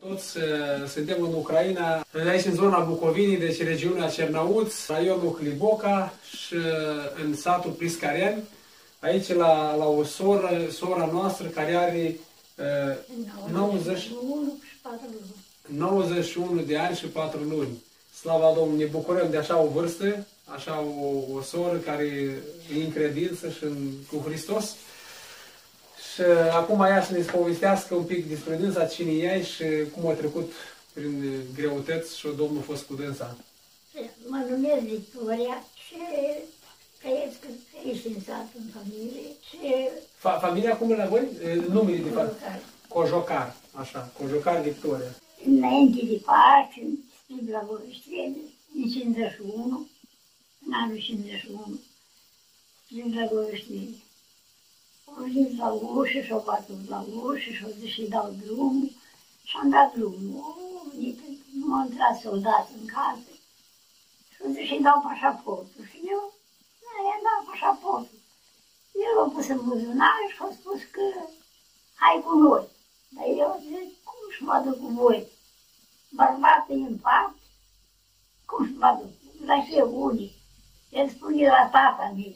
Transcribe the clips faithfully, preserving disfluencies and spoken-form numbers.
Toți uh, suntem în Ucraina, aici în zona Bucovinii, deci regiunea Cernăuț, raionul Hliboca și uh, în satul Priscarian, aici la, la o soră, sora noastră care are uh, nouăzeci, nouăzeci și unu de ani și patru luni. Slava Domnului, ne bucurăm de așa o vârstă, așa o, o soră care e în credință și în, cu Hristos. Și acum ea să ne povestească un pic despre dânsa, cine e și cum a trecut prin greutăți și Domnul a fost cu dânsa. Mă numesc Victoria și trăiesc aici în sat, în familie. Și... Fa familia cum e la voi? Numele de fapt? Cojocar. Așa, Cojocar Victoria. Înainte de Paște, strig la Gorășteni, în cincizeci și unu, în anul cincizeci și unu, strig la Gorășteni. Au zis la ușă și-au batut la ușă și-au zis și dau drumul și-am dat drumul. Nu au intrat soldați în casă și-au zis și dau pașaportul. Și eu, da, i-am dat pașaportul. El l-a pus în buzunar și a spus că hai cu noi. Dar eu zic, cum să mă duc cu voi? Bărbatul e în pat? Cum să mă duc? La ce unii? El spune la tata mea.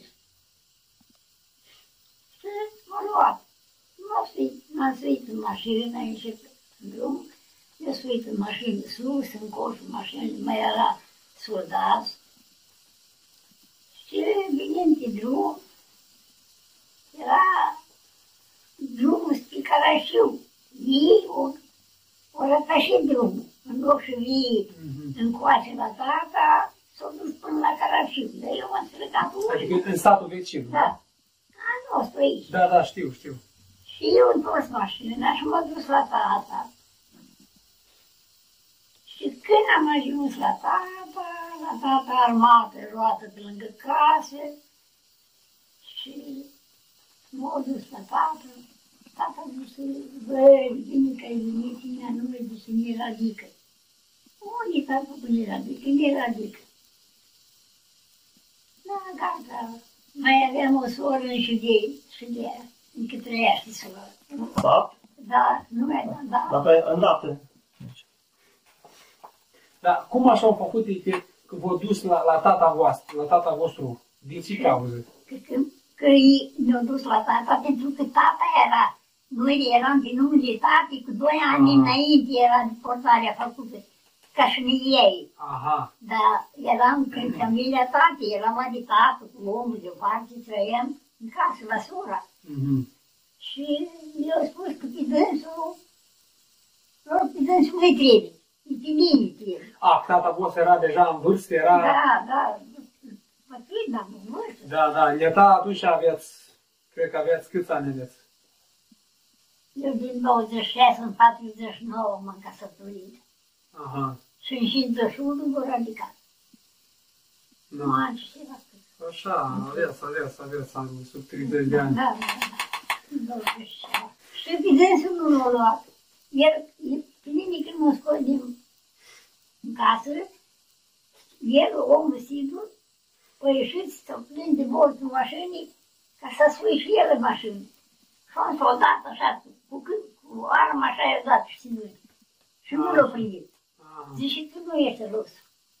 Și m-a luat. M-am suit în mașină, am ieșit în drum. Eu suit în mașină sus, în coșul mașinii, mai era soldați. Și venind pe drum, era drumul spre Carașiu. Ei o, o rătășit drumul. În loc să vii încoace la tata, s-a dus până la Carașiu. Dar eu m-am stricat ușa. Adică în satul vecin, da? Da. A nostru aici. Da, da, știu, știu. Și eu întors mașina și m-am dus la tata. Și când am ajuns la tata, la tata armată, roată pe lângă casă, și m-a dus la tata. Tata a zis, băi, bine că ai venit, mea nu mai zice, ne radică. Unde tata cu ne radică? Ne radică. Da, gata. Mai aveam o soră în Judei, Judea, încă trăiește soră. Da? Da, nu mai da, da. Dar pe îndată. Dar cum așa au făcut că, că v-au dus la, la tata voastră, la tata vostru? Din ce cauză? Că, că, că ei ne-au dus la tata pentru că tata era, noi eram pe numele tatei, cu doi ani Aha. înainte era deportarea făcută, ca și noi ei. Aha. Dar eram în familia tatei, eram mai de tată cu omul deoparte, trăiam în casă la sora. Mm-hmm. Și eu am spus că pe dânsul, pe dânsul nu-i trebuie, e pe mine trebuie. A, tata vostru era deja în vârstă, era... Da, da, pătrit, dar în vârstă. Da, da, leta atunci aveți, cred că aveți câți ani aveți? Eu din douăzeci și șase în patruzeci și nouă m-am căsătorit. Aha. Și în cincizeci și unu m-am radicat. Da. Nu am ce ceva. Așa, aveți, aveți, aveți ani, sub treizeci de ani. Da, da, da, douăzeci și șase. Și pe dânsul nu l-a luat. El, pe mine când mă scos din casă, el, omul sigur, a ieșit să prinde boltul mașinii ca să sui și el în mașină. Și un soldat așa, cu, cu arma așa i-a dat și ținut. Și nu l-a primit. Zice, tu nu ești rus.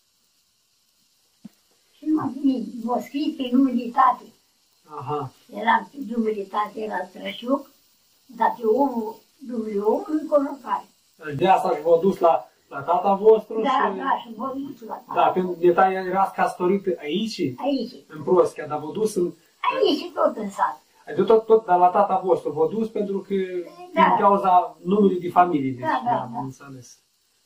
Și m-am primit, m-a scris pe numele tatei. Aha. Eram pe numele tatei, era Trășuc, dar pe omul, numele omului în Cojocar. De asta și v-a dus la, la tata vostru? Da, și... da, și m-a dus la tata. Da, când de tata erați căsătorit aici? Aici. În Proschia, dar v-a dus în... Aici, tot în sat. Adică tot, tot, dar la tata vostru v-a dus pentru că Da. din cauza numelui de familie. Deci, Da, da, da, da. am înțeles.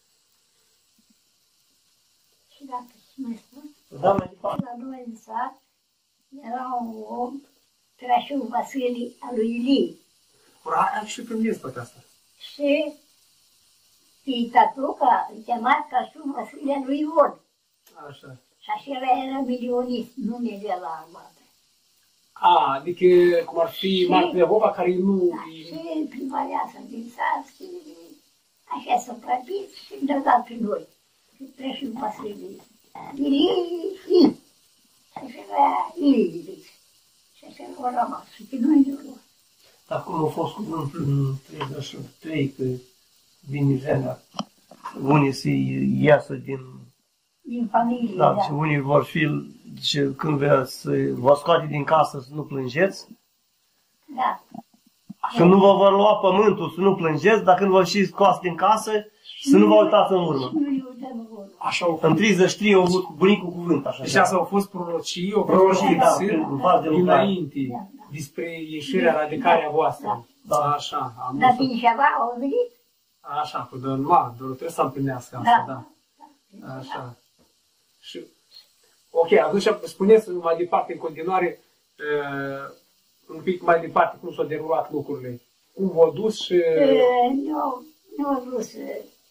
Și dacă și mai spun, Da, mai departe. la noi în sat era un om, Trășuc Vasile, al lui Ilie. Ura, și primiți pe asta. Și pe tatuca îl chema Trășuc Vasile, al lui Ion. Așa. Și așa era milionist, numele la armată. A, adică cum ar fi Și- Martin Lehova, care nu... Da, și primăreasa din sat și așa s-a plătit și ne-a dat pe noi. Și Trășuc Vasile. Ilie, Ilie. Și așa era Ilie, zice. Și așa o rămas. Și pe noi ne-o luat. Dar cum a fost cuvântul în treizeci și trei, că vine vremea. Unii să iasă din... Din familie, Da, da. și unii vor fi, zice, când veți, vă scoate din casă să nu plângeți, Da. să nu vă vor lua pământul, să nu plângeți, dar când vă și scoați din casă, să nu vă uitați în urmă. Și nu-i uităm în urmă. Așa au În treizeci și trei au avut bunicul cuvânt, așa. Deci asta au fost prorocii, au fost Prorocii, da, profeții în fază de lucrare. dinainte Da, da. despre ieșirea radicarea voastră. Da. Așa, am Dar văzut. din ceva au venit. Așa, cu de ma, doar trebuie să împlinească asta, da. Așa. Și, ok, atunci spuneți mai departe, în continuare, uh, un pic mai departe, cum s-au derulat lucrurile. Cum v-au dus și... Uh, Nu, nu au vrut să...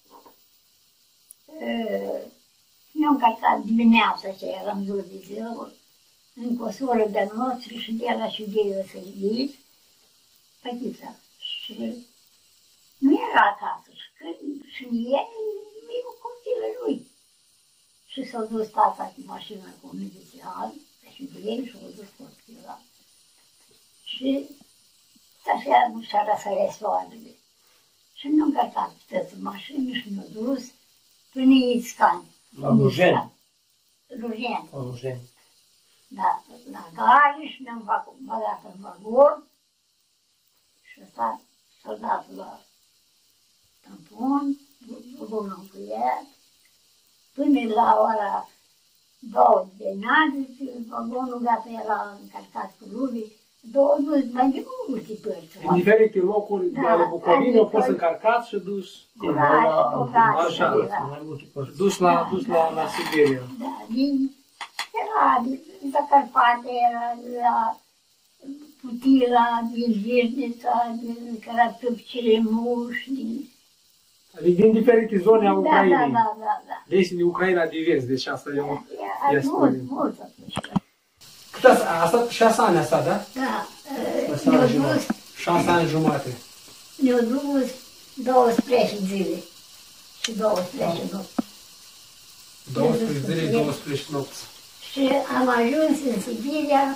uh, Nu-am încărcat dimineața ce eram dus de ziua, încă o soră de noastră și de la și de eu să-i iei, pătița. Și nu era acasă și când și el, e cu copilul lui. Și s-au dus tata cu mașina cu medicinal, și de el și au dus copilul. Și așa nu și-a răsărit soarele. Și nu încărcat puteți în mașină și ne-a dus până Ițcan. La Lujeni. Lujeni. La Lujeni. Da, la gare și ne-am băgat în vagon și ăsta s-a dat la tampon, vagonul încuiat, până la ora două de dimineață, vagonul gata era încărcat cu rubii, două dus mai de multe părți. În diferite locuri de ale Bucovinei au fost încărcați și dus, Oraș, oraș, Așa. era. Mai multe părți. dus la, dus la, la Siberia. Da, din, era din Zacarpate, era la Putila, din Virnița, din Carapăpciremuș, din... Adică din diferite zone a Da, Ucrainei. da, da, da, da. Deci din Ucraina de vest, deci asta e o... Era Ia mult, spune. mult atunci. Cât a, a stat șase ani asta, da? Da, Șase ne-au ani jumate. dus, Șase ani jumate. ne-au dus douăsprezece zile și douăsprezece nopți. douăsprezece zile, douăsprezece nopți. Și am ajuns în Sibiria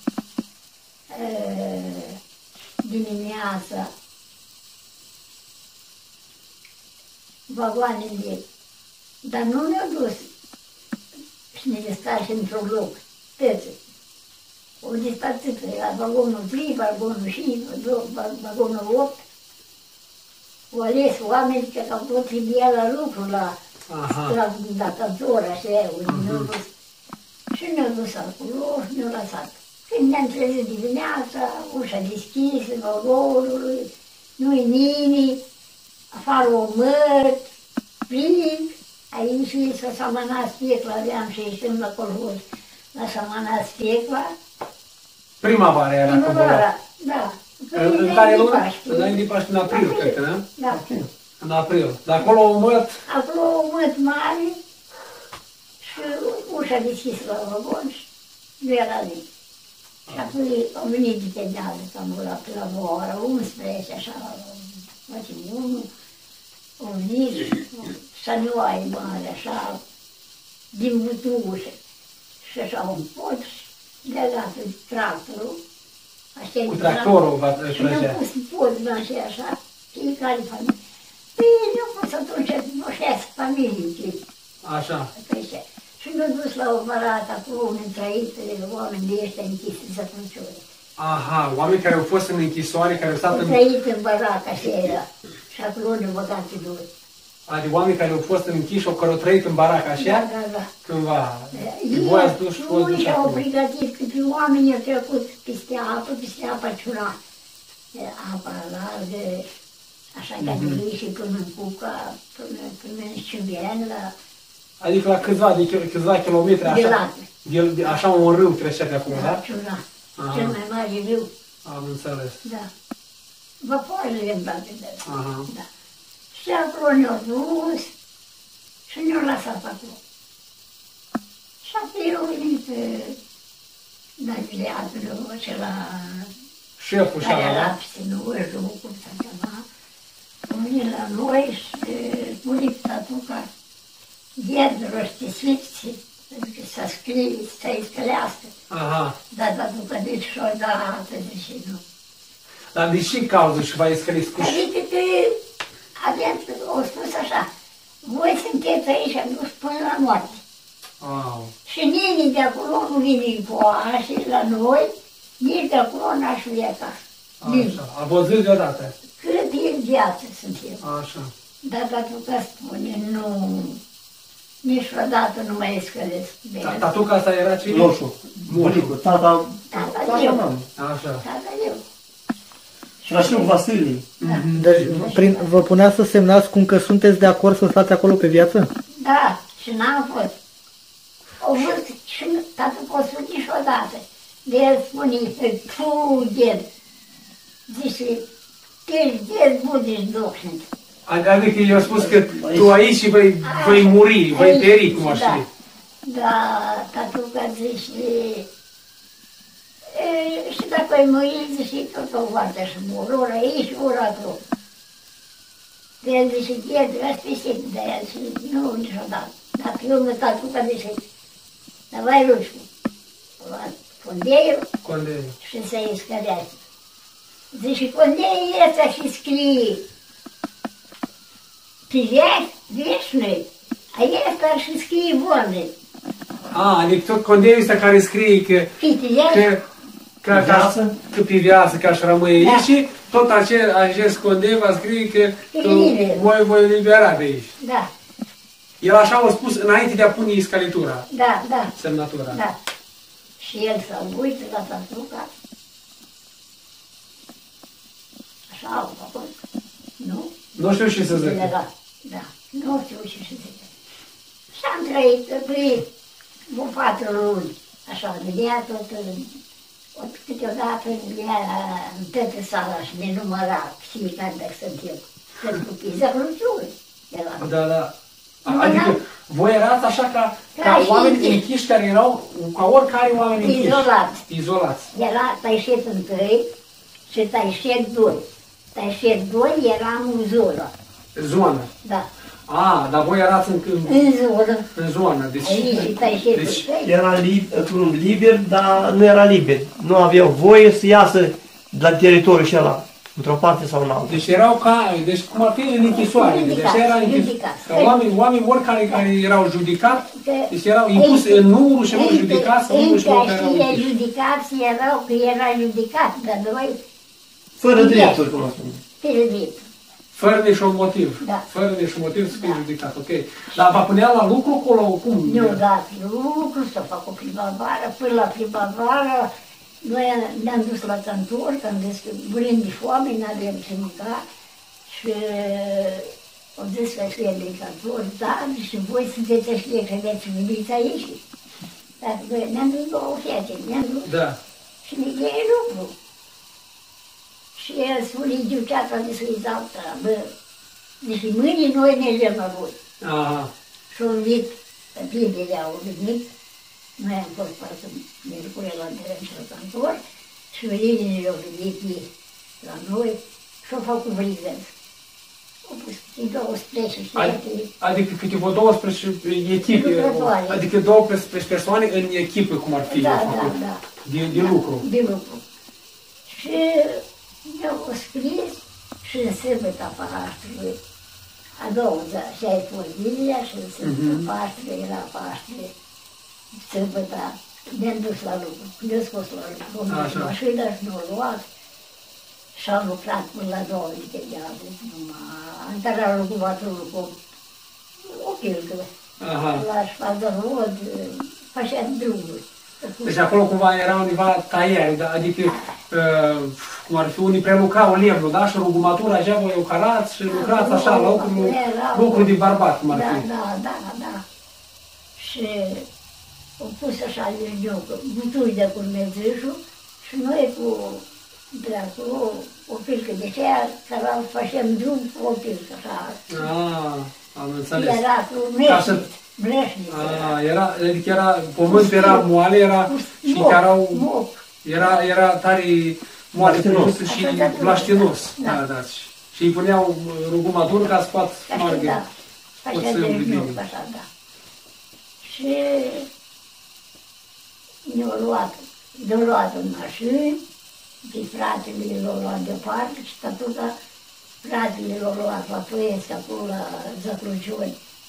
uh, dimineața, vagoanele, dar nu ne-au dus și ne descarci într-un loc, tăță. O despărțită, era vagonul trei, vagonul cinci, vagonul opt. Au ales oameni că au tot trebuia la lucru, la, Aha. la datator, așa, unde ne-au dus. Și ne-au dus acolo și ne-au lăsat. Când ne-am trezit dimineața, ușa deschisă, vagonului, nu-i nimeni, afară o măr, plin, aici și s-a samanat specla, aveam și ieșim la colhoz, la samanat specla. Primăvara era când Primăvara, da. În, în care lună? Înainte de Paște, în april, cred că, da? Da. În april. De acolo au măt. Acolo o măt mare și ușa deschisă la vagon și nu era nimeni. Și apoi au venit dependează cam la, pe la o oră unsprezece, așa, facem unul, au venit, sanioaie mare, așa, din butușă. Și așa un pod, legat de tractorul. Așa, Cu tractorul va și mi-au trăgea. pus podul așa, așa, fiecare familie. Păi, mi-au pus atunci, nu știați familie, Așa. ce și mi-au dus la o barată acolo, unde trăit oameni de ăștia închisi în săpânciuri. Aha, oameni care au fost în închisoare, care au stat Au în... trăit în barată, așa era. Și acolo ne-au băgat pe doi. Adică oameni care au fost în închiși, care au trăit în barac, așa? Da, da, da. Cândva. Voi ați dus și fost Ei duși și-au acolo. pregătit că pe oameni au trecut peste apă, peste apa ciura. Apa largă, așa ca de ei și până în Cuca, până, până în Ciubian, la Adică la câțiva, de kil- câțiva kilometri, de așa, lată, de, de, așa un râu trecea de acolo, la da? Ciura. Aha. Cel mai mare râu, Am înțeles. da. Vapoarele în toate de Aha. da. Și acolo ne-au dus și ne-au lăsat acolo. Și apoi au venit navigatorul acela Șeful și care ala, era da? peste noi, cum s-a chemat. Au venit la noi și spune tatu că ieri roștisiți, pentru că s-a scris, să-i scălească. Aha. Dar tatu că deci și-o dat, zice nu. Dar de ce cauză și v-ai scris cu... Adică că avem băieți aici am dus până la moarte. Wow. Și nimeni de acolo nu vine în poa și la noi, nici de acolo n-aș fi acasă. Așa. A văzut deodată. Cât e viață sunt eu. Așa. Dar pentru că spune, nu, niciodată nu mai scălesc de el. Tatuca asta era cine? Moșu. Bunicul, tata, Tata tata eu. mamă. Așa. Tata eu. Și la știu Vasilii. Deci prin, vă punea să semnați cum că sunteți de acord să stați acolo pe viață? Da, și n-am fost. O văzut și tatăl pot spune niciodată. De el spune, tu, ded, zice, ești ded, bun, ești docșnic. Adică eu am spus că tu aici și vei, vei muri, vei peri, cum aș da. fi. Da, tatuca zice, e, și dacă ai murit, zice, tot o guardă și mor, ori aici, ori acolo. De el zice, ded, ăsta e simt de el și nu, niciodată. Dacă eu mă tatuca, zice, давай ручку. Вот, кондею Condei. și să-i scădeați. Zice, coндею ăsta și scrie. Privești, veșnic, a ăsta și scrie vorbe. A, adică tot condeiul ăsta care scrie că Privești, că că, Viață? că pe viață, că aș rămâne Da. aici și tot acel, acest condei va scrie că E că liber. voi voi libera de aici. da, El așa a spus înainte de a pune scalitura, da, da, semnatura. da. Și el s-a uitat la tatuca. Așa au făcut, nu? Nu știu ce să zic. Era, da, nu știu ce să zic. Și am trăit, trăit, cu patru luni, așa, vedea tot, tot câteodată vedea în toată sala și ne număra fiecare dacă sunt eu. Câți copii, zăcruciuri era. Da, da. Nu, Adică da. voi erați așa ca, Ca ca și oameni închiși. închiși care erau, ca oricare oameni închiși. Izolați. Izolați. Era taișet întâi și taișet doi. Taișet doi eram în zonă, Zonă. da, A, dar voi erați în, în, în zonă. în zonă. Deci, Aici taișet deci întâi. Era li- liber, dar nu era liber. Nu aveau voie să iasă de la teritoriul și ăla, într-o parte sau în alta. Deci erau ca, deci cum ar fi în închisoare. Deci Judicați, era închis, judicați. ca oameni, oameni oricare care erau judicați, Că- deci erau impus Încă- în numărul și erau încă- judicați, în numărul și erau care erau Încă și închiși. judicați erau că era judicat, dar noi Fără drepturi, cum ar spune. pierdit. Fără niciun motiv. Da. Fără niciun motiv să fie Da. judicat, ok. Dar vă punea la lucru acolo, cum? Nu dat lucru, s-a făcut primăvară, până la primăvară noi ne-am dus la cantor, că am zis că murim de foame, n-avem ce mânca și am zis că fie de cantor, da, și voi sunteți ăștia că veți veniți aici. Dar noi ne-am dus două fete, ne-am dus Da. și ne iei lucru. Și el spune, duceata de să-i dau treabă, deci mâine noi ne jem la voi. Aha. Și au venit, bibele au venit, noi am fost parcă miercuri la teren și la cantor, și veninile au venit ei la noi și au făcut brigări. Au pus câte douăsprezece Ad- fete, Adică câte vreo douăsprezece echipe, Lucrătoare. adică douăsprezece persoane în echipă, cum ar fi da, eu da, făcut, da, de, de lucru. de lucru. Și mi-au scris și în sâmbătă Paștelui, a doua zi, și ai fost Biblia și în sâmbătă Mhm. Paștele, era Paștele, sâmbătă, ne-am dus la lucru, ne-am scos la lucru, am dus Așa. mașina și ne-au luat și am lucrat până la două zile de azi, numai, am intrat la lucrătorul cu o pilcă, Aha. la șpadă rod, făceam drumuri. Deci acolo cumva era undeva taieri, da? Adică uh, cum ar fi unii prelucrau lemnul, da? Și rugumatura așa voi o carați și lucrați așa, la lucru, Era- lucru de bărbat, cum ar Da, fi. da, da, da. Și au pus așa de butui de curmezișul și noi cu de acolo o pilcă de aceea care facem drum cu o pilcă așa. Ah, am înțeles. Era cu Ca să- mleșnic, mleșnic. Ah, era, adică era, pământul era moale, era, și Moc, erau, moc. era, era tare moale Blaștinos. pământul și Așa, da, blaștinos. da. Da, da. Și îi puneau rugumatură ca să poată Ca și spargă. da, Pot așa să de îmi joc, bine. așa, da. Și ne-au luat, ne-au luat în mașini, și fratele l-au luat deoparte și tatuca, fratele l-au luat la Ploiesc, acolo la Zăcruciuni.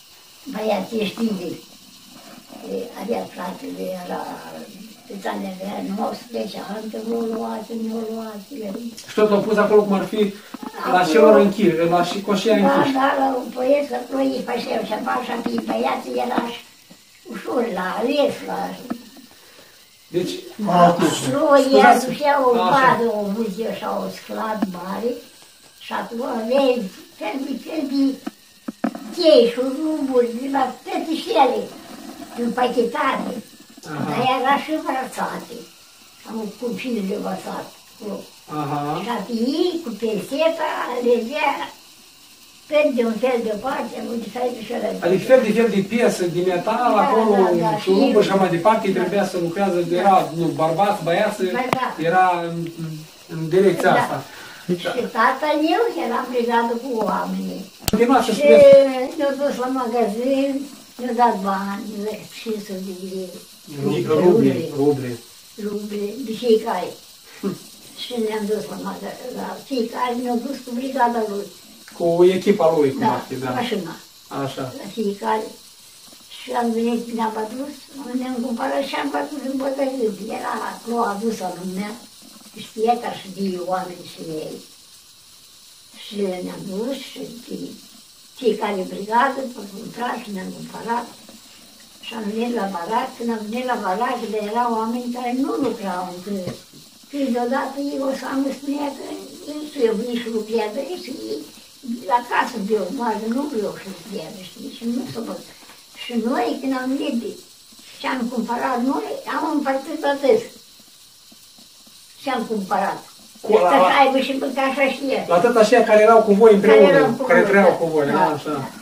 băiații știi, avea fratele, era câți ani avea, nouăsprezece ani, că nu o luați, nu o luați. Și tot l-au pus acolo cum ar fi la celor închiri, la și coșia Da, închiși. da, la un băieț, că ploi pe șeu și așa, că băiații era ușor la ales, la... Deci, Ploi, ea ducea o Așa. bază, o buzie așa, o sclad mare, și acolo aveai fel de fel de chei și ruburi, de la toate și ele, împachetate. Aha. Dar era și învățate. Am un cupil de învățat. aha, Și atunci, cu peseta, alegea pe de un fel de parte, am diferit și ăla. adică fel de fel de piesă, de metal, Da, acolo, da, da, șurubă și- și așa mai departe, Da. trebuia să lucrează, era, nu, bărbați, băiați, Da, da. era în, în direcția Da. asta. Și tata eu era în brigadă cu oamenii. Continuați să Și spuneți. ne-au dus la magazin, ne-au dat bani, cinci sute de lei, Ruble, ruble. ruble, de fiecare. Și ne-am dus la magazin, la fiecare ne-au dus cu brigada lui. Cu echipa lui, cum Da, ar fi, da. mașina. Așa. La fiecare. Și am venit, ne-am adus, ne-am cumpărat și am bătut în bătărit. Era ploua adusă a lumea, știa ca și de oameni și ei. Și ne-am dus și de fiecare brigadă, pe contract, și ne-am cumpărat. Și am venit la barac, când am venit la barac, de erau oameni care nu lucrau încă. Și deodată ei o să am spunea că el să eu vin și lucrează, și ei la casă de o bază, nu vreau să lucrează, știi, și nu să văd. Și noi, când am venit de ce am cumpărat noi, am împărțit atât. Ce am cumpărat. Cu Ca la- să aibă și pe ca așa știe. La tot așa care erau cu voi Care împreună, erau cu care voi, trăiau da. cu voi, Da, da, așa. da.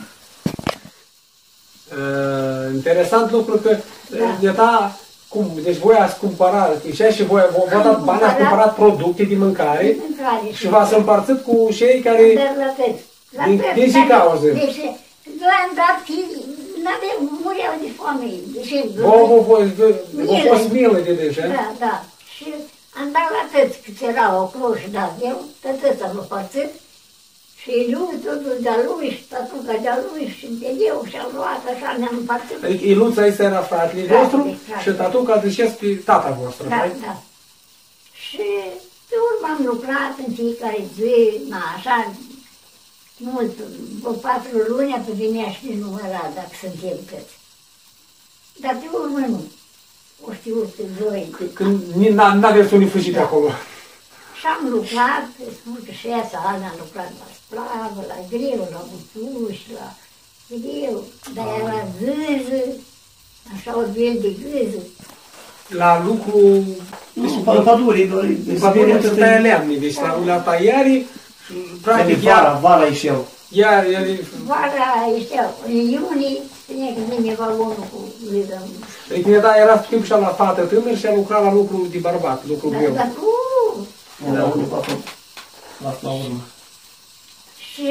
Uh, interesant lucru că Da. de ta, cum, deci voi ați cumpărat, și și voi, voi Am dat bani, ați cumpărat- cumpărat producte de mâncare Mâncare și v-ați împărțit cu cei care, Dar la cât? La Din- cât? din ce Dar- cauză? Deci, noi am dat fi, n-aveam, mureau de foame. Deci, vouă vă voi, vă Milă. fost milă de deja. Da, da. Și am dat la tăți câți erau acolo și dat eu, tătăți am împărțit. Și lui, totul de-a lui, și tatuca de-a lui, și de eu, și-am luat, așa ne-am împărțit. Adică Iluța ăsta era fratele Fratele, vostru fratele. și tatuca zicesc pe tata vostru, Da, right? da. Și pe urmă am lucrat în fiecare zi, na, așa, mult, o patru luni, apoi venea și ne număra dacă suntem câți. Dar pe urmă nu. O știu pe doi. Când ni- n- n-aveți unii fugit de Da. acolo. Și am lucrat, spun că șase ani am lucrat la splavă, la greu, la butuși, la greu, dar era gâză, așa o vel de gâză. La lucru, În pădurii, în pădurile se tăia lemne, deci la, la tăiarii, practic, vara, iar, vara ieșeau. iar, iar, Vara ieșeau, în iunie, spunea că vine vagonul cu gâză. adică da, era timp și la fată tânăr și a lucrat la lucru de bărbat, lucru Dar, greu. dar nu, Era unul pe acolo. Las la urmă. și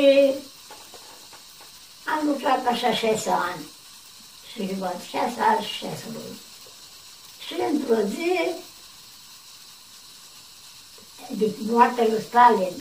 am lucrat așa șase ani. Și văd, șase ani și șase luni. Și într-o zi, de moartea lui Stalin,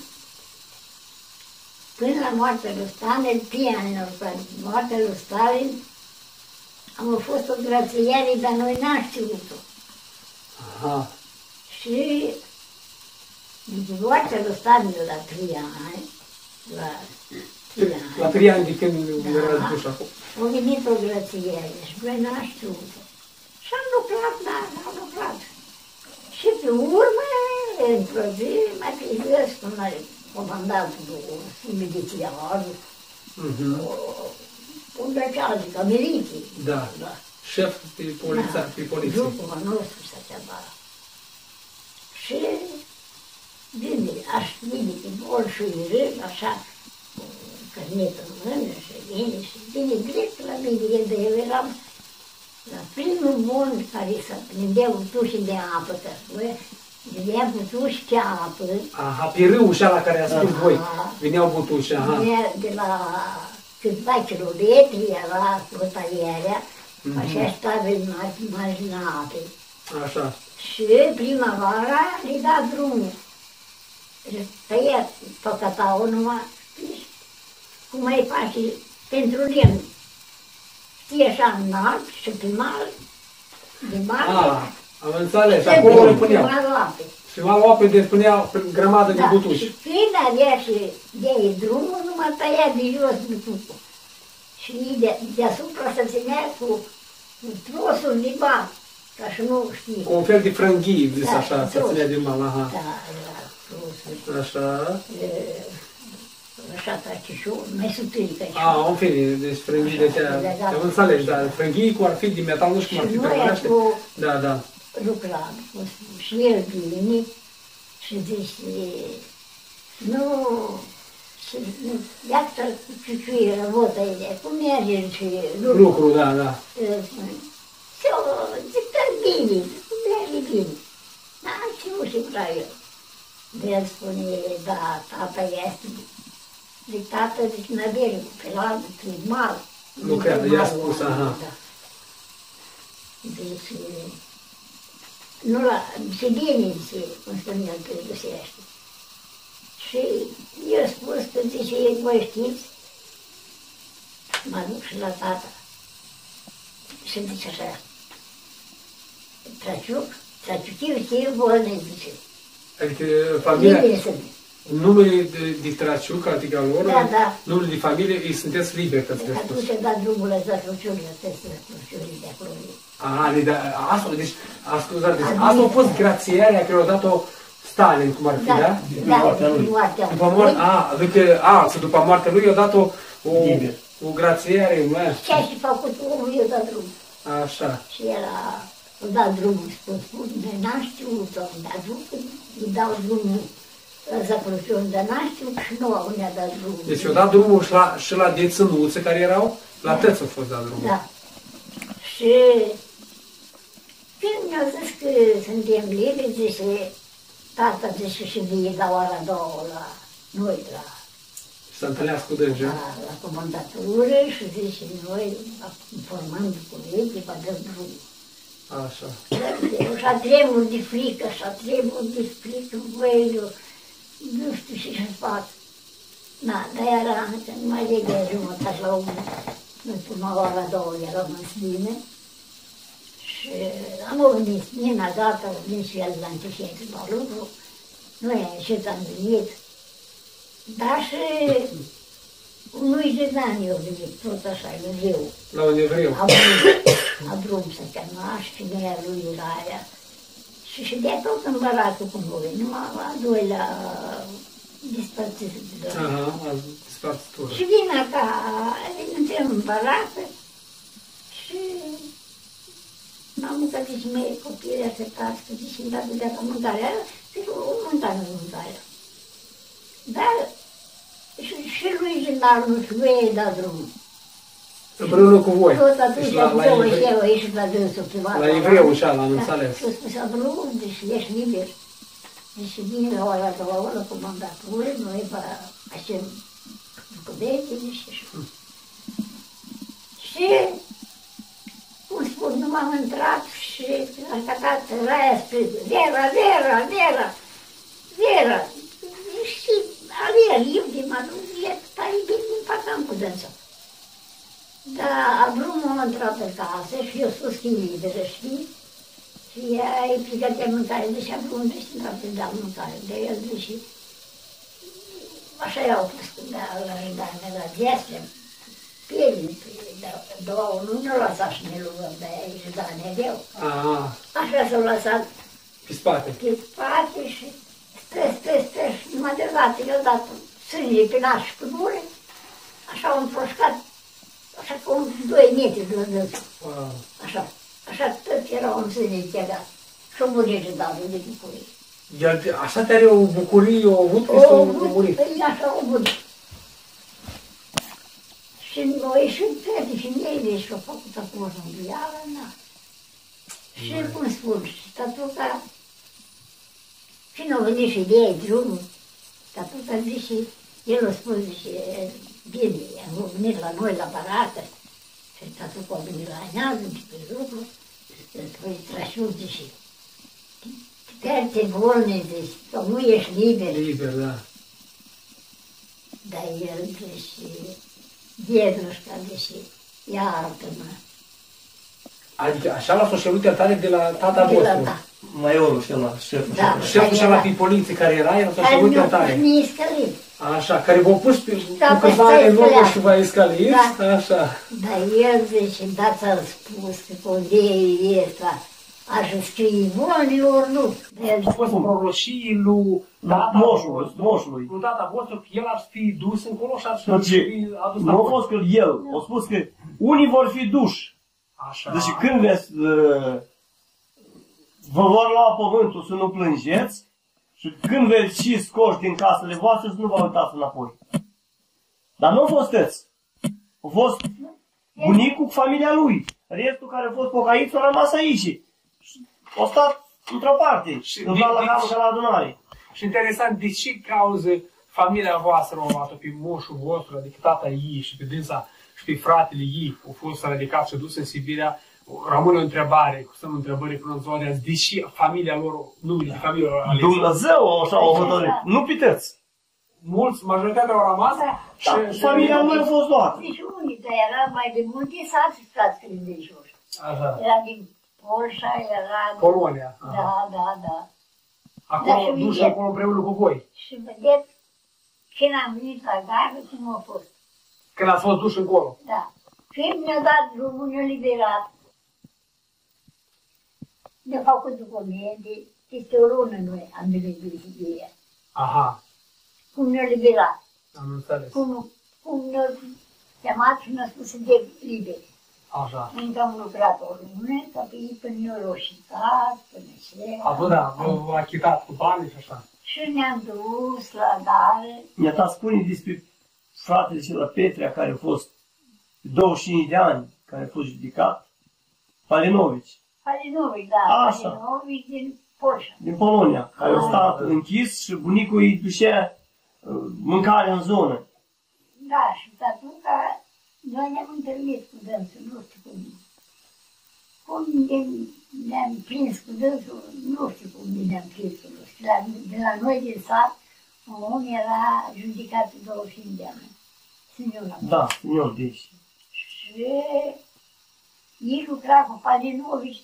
până la moartea lui Stalin, trei ani au lucrat, moartea lui Stalin, am fost o grațiere, dar noi n-am știut-o. Aha. Și după moartea lui Stalin de la trei ani, la trei ani, La trei ani de când Da. era duș acolo. a venit o grățiere și noi n-am știut. Și am lucrat, da, am lucrat. Și pe urmă, într-o zi, mai privesc un comandantul milițiar, Mhm. un răceal, ca miliții. Da. Da. Șef de poliția, pe poliție. Grupul nostru se ceva. Și vine, aș vine pe bol și râd, așa, cu cărnetul în mână și vine și vine drept la mine, el de eu eram la primul bun care să prindea butuși de apă, că noi vedea butuși pe apă, Aha, pe râul ăștia la care a spus voi, Aha. veneau butuși, aha. venea de la câțiva kilometri, era frontaliera, așa stava în marginea apei. Așa. Și primăvara le da drumul. Tăia tocataua numai, cum mai face pentru lemn. știi așa înalt și pe mal, de mare, Ah, am înțeles, se acolo le duce puneau. malul apei. Și malul apei despuneau pe grămadă de Da, butuci. și când avea și de drumul, numai tăia de jos butucul. Și de, deasupra se ținea cu, cu trosul de bal, ca și nu știi. Cu un fel de frânghii, zis Da, așa, se tros. ținea de mal, aha. Da, era trosul. Așa. E, așa, tacișul, mai subtil ca și. A, în fine, deci frânghii de aceea, Legat. am înțeles, da, frânghii cu ar fi din metal, nu știu cum ar Și fi pe noi românește. cu Da, da. lucram, și el bine, și zice, nu, și iată cu ciuciuie, vota ele, cum merge și lucru. Lucru, da, da. Și eu zic, da, bine, cum merge bine. Da, și nu știu prea eu. De el spune, da, tata este. Zic, tata, zic, nădere cu peladă, pe mal. Lucrează, i-a spus, aha. Da. Deci, nu la, și bine, zice, cum spune el, că îl găsește. Și eu spus că, zice, voi știți, mă duc și la tata. Și zice așa, Traciuc, Traciuchiu, știu, bolne, zice. Adică familia, Bine sunt. numele de, de Traciuc, adică al lor, Da, da. numele de familie, îi sunteți liberi, că ți-a spus. Atunci a dat drumul la Zahrăciurile, peste Zahrăciurile de acolo. Aha, de, asta, deci, ascultă, deci, asta a fost grațierea care a dat-o Stalin, cum ar fi, da? Da, da, moartea lui. după moartea După moarte, a, adică, a, să după moartea lui i-a dat o, o, Liber. o grațiere, mă, Ce a și făcut omul, i-a dat drumul. așa. Și era, a dat drumul, spun, spun, de n-am știut-o, dar după îi dau drumul la Zahrăciun, dar n-am știut și nouă ne-a dat drumul. Deci i-a dat drumul și la, și la deținuțe care erau, la Da. tăți a fost dat drumul. Da. Și când mi-au zis că suntem liberi, zice, tata zice și vie la ora două la noi, la, Și să întâlnească cu dângea. la, la comandatură și zice, noi informăm de colegi, vă dăm drum. Așa. Și a tremur de frică, și a tremur de frică, băi, eu nu știu ce să fac. Da, dar era încă numai de jumătate la unul, nu până la ora două eram în sline. Și am venit Nina, gata, a venit și el la început la lucru. Noi am ieșit, am venit. Dar și unui jedan eu venit, tot așa, evreu. La un evreu. A a drum să chema și femeia lui era aia. Și ședea tot în baratul cu noi, numai la doilea dispărțit de doi. Aha, a sparțitură. Și vin acá, intrăm în baracă și m-am că zice, măi, copiii așteptați, că zice, îmi dați de-aia mâncarea, zic, o mâncare mâncarea. Dar și, și lui jandarmul și lui i-a dat drumul. Împreună cu voi. Tot atunci Deci la, la, două și evreu, eu a ieșit la dânsul privat. la evreu și ala, am Da, înțeles. și a spus, a drum, deci ești liber. Deci vine la ora două, la comandatură, noi vă facem documentele și așa. Și, cum spun, nu m-am intrat și am catat raia spre Vera, Vera, Vera, Vera. Și alia, eu de mă duc, e tare bine din pacam cu dânsa. Dar drumul a intrat în casă și eu spus că e liberă, știi? Și ea îi pregătea mâncare, deci a vrut unde și intrat să dea mâncare. De el zice, așa i-au pus când la rândane, la viață, pielii, două, nu ne-au lăsat și ne luăm, de aia rândane aveau. Aha, Așa s-au lăsat pe spate. pe spate și stă, stă, stă și numai deodată i-au dat sânge pe nas și pe gură, așa au împroșcat, așa cum doi metri de lângă, Wow. așa, așa tot era un sânge chegat. Și-o murit de dalul de bucurie. El, așa tare o bucurie o avut că O, s-a murit, murit. păi așa o murit. Și noi și fete și mele și-au făcut acolo rânduială, na. Și cum spun, și tatuca, când au venit și de ei drumul, tatuca zice, el a spus, zice, bine, am venit la noi la baracă, și tatuca a venit la neamă, pe lucru, păi Trașuc, zice, te volne, zice, că nu ești liber. Liber, da. Dar el, zice, Diedușca, zice, Iartă-mă. Adică așa la socialuit iertare de la tata De la vostru. ta. Maiorul și ăla, șeful. Da. și Șeful și la poliție care era, era Care socialuit mi-a iertare. pus mie scălit. Așa, care v-a pus pe, Da, cu câțiva pe ani în urmă scăleați. și v-a escalit. Da. Așa. Dar el zice, da, ți-am spus că codeii ăsta aș scrie buni, ori nu. El A fost proroșii lui tata Moșului, vostru, moșului. lui tata vostru, că el ar fi dus încolo și ar fi Deci, adus nu a fost că el, a spus că unii vor fi duși. Așa. Deci când veți, uh, vă vor lua pământul să nu plângeți și când veți și scoși din casele voastre să nu vă uitați înapoi. Dar nu a fost tăți. A fost bunicul cu familia lui. Restul care a fost pocăiți a rămas aici. Și au stat într-o parte, Și în din- la din- capul la adunare. Și interesant, de ce cauză familia voastră a luat-o pe moșul vostru, adică tata ei și pe dânsa și pe fratele ei, au fost radicat și dus în Sibiria, rămâne o întrebare, cu semnul întrebării până în ziua de azi, de ce familia lor, numele de familie lor ales? Dumnezeu așa o hotărât. Nu piteți. Mulți, majoritatea au rămas Da. și, Da, și familia lui a fost luată. Deci unii de era mai de multe sați frați credincioși. Așa, Era din Polșa, era din... Polonia. Aha. Da, da, da. Da, Acolo, și duși vedeți. acolo împreună cu voi. Și vedeți, când am venit la gară, cum a fost. Când ați fost duși încolo. Da. Când mi-a dat drumul, ne-a liberat. Ne-a făcut documente, peste o lună noi am venit din Sibiria. Aha, Cum ne-a liberat. am înțeles. Cum, cum ne-a chemat și ne-a spus să de liberi. Așa. Încă am lucrat o lună, că pe ei până ne-au roșitat, până ce... A, bă, da, v-a achitat cu bani și așa. Și ne-am dus la gară. Mi-a dat spune despre fratele și la Petrea care a fost douăzeci și cinci de ani, care a fost judecat, Palinovici, Palinovici, da, Așa. Palinovici din Polșa. din Polonia, care a Ah. stat închis și bunicul îi ducea uh, mâncare în zonă. Da, și atunci noi ne-am întâlnit cu dânsul, nu știu cum. Cum ne- ne-am prins cu dânsul, nu știu cum ne-am prins cu dânsul. La, de la noi din sat, un om era judecat de douăzeci și cinci de ani. Signora. Da, senior, deci. Și ei lucra cu Palinovici,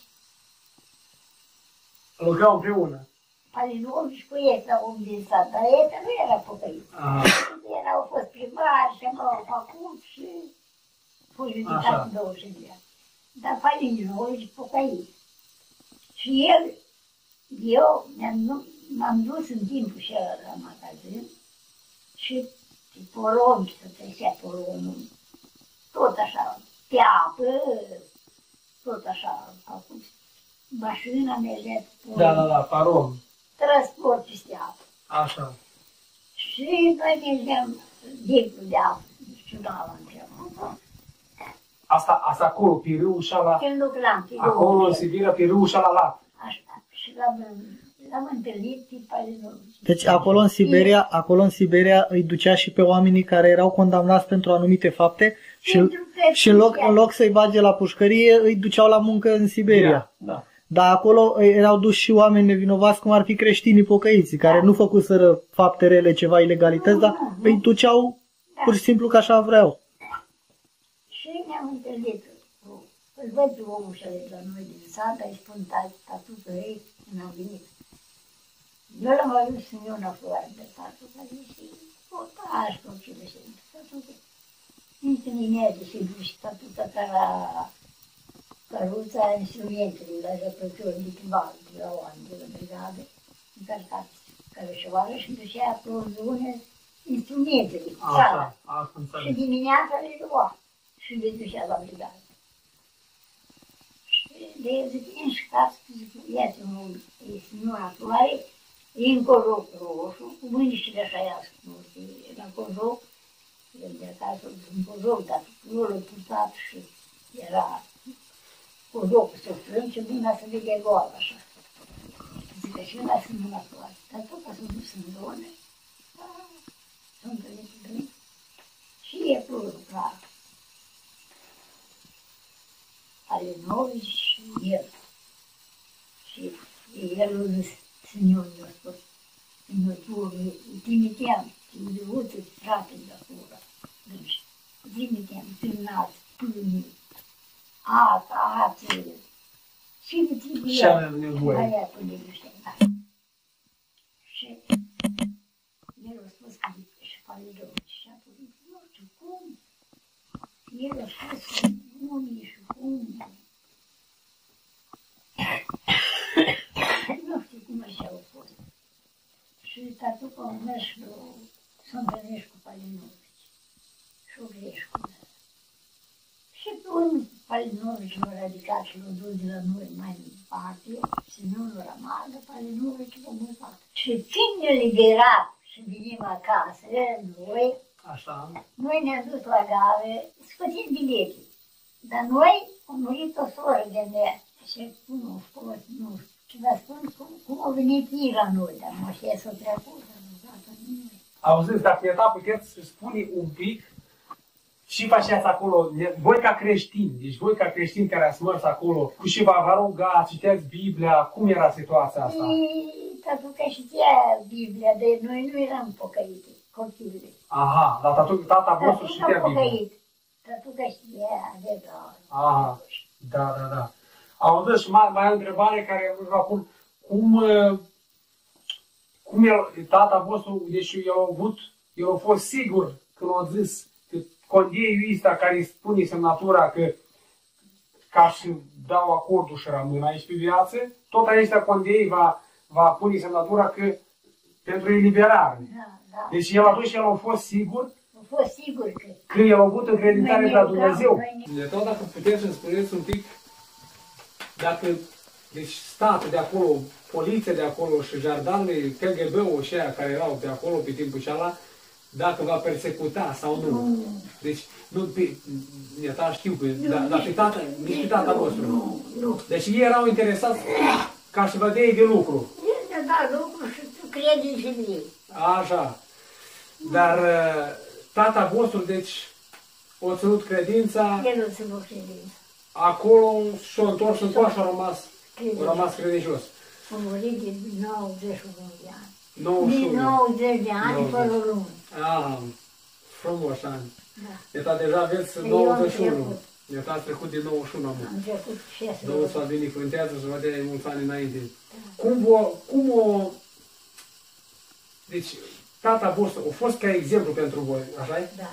Lucrau împreună. Palinovici cu Eta, om din sat, dar Eta nu era pocăit. Aha. Erau fost primari și au făcut și a fost Așa. judecat în douăzeci și cinci de ani. Dar Palinovici pocăit. Și el, eu m-am, du- m-am dus în timpul și ăla la magazin și pe porom, să trecea poromul, tot așa, pe apă, tot așa, a făcut mașina mergea pe porom, Da, da, da, parom. transport peste apă. Așa. Și noi mergeam dincolo de apă, și da, la început. Asta, asta acolo, pe râul și la... Când lucram pe Acolo, în două, Sibiria, pe râul și la lat. așa, și l-am, l-am întâlnit pe Palinovici. Deci acolo în Siberia, acolo în Siberia îi ducea și pe oamenii care erau condamnați pentru anumite fapte și, Pentru că și în loc, în loc să-i bage la pușcărie, îi duceau la muncă în Siberia. Da. Dar acolo erau duși și oameni nevinovați, cum ar fi creștinii pocăiți, care nu făcuseră fapte rele, ceva ilegalități, dar îi duceau pur și simplu că așa vreau. Și ne-am întâlnit cu, îl văd pe omul ăsta de la noi din sat, îi spun tati, tatucă ei, când am venit. Eu l-am văzut în Iona Floare de tatucă, și o tași cu cele și tatucă. Nici nu-i merge și duci tatucă ca la căruța instrumentele, la răpători de chival, de la oameni, de la brigadă, încărcați cărășoară și ducea pe o zonă instrumentele, țara. Așa, asta Și înțeleg. dimineața le lua și le ducea la brigadă. Și de zic, înșcați, zic, iată un Signora Floare, e în cojoc roșu, cu mâinile așa i-a spus, la cojoc, el de acasă, în cojoc, dar eu l-am purtat și era cojocul să strâng și mâna să vede goală așa. Zic că și ăla Signora Floare, dar tot ca s-a dus în zonă, s-a întâlnit cu mine. Și e plurul, clar. Palinovici și el. Și el a zis, Signor, i-a spus, Signor, tu îi trimiteam, îi uite fratele de acolo, deci, îi trimiteam, prin alții. pâine, apă, ață, ce ne trebuie. Ce avem nevoie. Aia până ăștia, da. Și el a spus că și palidou și a pus, nu știu cum, el a spus unii și cum. Nu știu cum așa au fost. Și tatuca a mers să întâlnești cu Palinovici. Și o grești cu el. Și pe urmă Palinovici l-a ridicat și l-a dus de la noi mai departe. Și nu l-a rămas, dar Palinovici l-a mutat. Și când ne-a liberat și venim acasă, noi, Așa. noi ne-am dus la gare, scotim bilete. Dar noi am murit o soră de mea. Și cum a fost, nu știu. Și vă spun cum, cum a venit ei la noi, dar nu știu, s-a trecut, dar nu dată nimeni. Auziți, dacă e ta, puteți spune un pic și faceați acolo, voi ca creștini, deci voi ca creștini care ați mers acolo, cu și vă rugați, citeați Biblia, cum era situația asta? Ei, tatuca știa Biblia, dar noi nu eram pocăite, copilele. Aha, dar tatu, tata vostru știa Tatuca Biblia. pocăit, tatuca știa de doar. Aha, da, da, da. Auziți, și mai, mai e o întrebare care vă pun, cum, uh, cum el, tata vostru, deci el a avut, el a fost sigur când a zis că condieiul ăsta care îi spune semnatura că ca și dau acordul și rămân aici pe viață, tot aici condiei va, va pune semnatura că pentru eliberare. Da, da. Deci el atunci el a fost sigur A fost sigur că... că el a avut încredințare Noi la ne rugam, Dumnezeu. noi De tot dacă puteți să-mi spuneți un pic, dacă, deci statul de acolo, poliția de acolo și jandarmii, K G B-ul și aia care erau pe acolo pe timpul ceala, dacă va persecuta sau nu. Nu. Deci, nu, pe, ta știu, pe, dar da, pe tata, nici pe tata vostru. Nu, nu. Deci ei erau interesați ca să vă dea ei de lucru. El ne-a dat lucru și tu crezi în ei. Așa. Dar uh, tata vostru, deci, o ținut credința, El nu se vă credință. acolo și-a întors în coașă, a rămas, a rămas credincios. A murit de nouăzeci și unu de ani. nouăzeci și Din unu. nouăzeci de ani nouăzeci. fără luni. Ah, frumos ani. Da. Iată, deja aveți Eu am nouăzeci și unu. trecut. Iată, ați trecut din nouăzeci și unu acum. Am trecut șase Domnul luni. s-a binecuvântează să vă dea mulți ani înainte. Cum, vă, cum o... Deci, tata vostru a fost ca exemplu pentru voi, așa-i? Da,